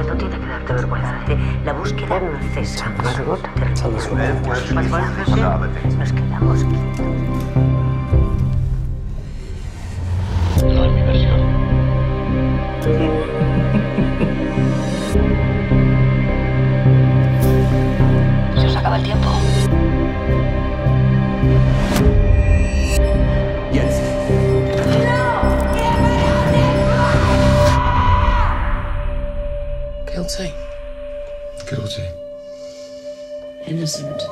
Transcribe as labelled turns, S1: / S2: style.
S1: No tiene que darte vergüenza. La búsqueda no cesa. Nos quedamos quietos.
S2: No es mi versión.
S1: Se os acaba el tiempo.
S2: Jens.
S3: Guilty.
S2: Guilty.
S3: Innocent.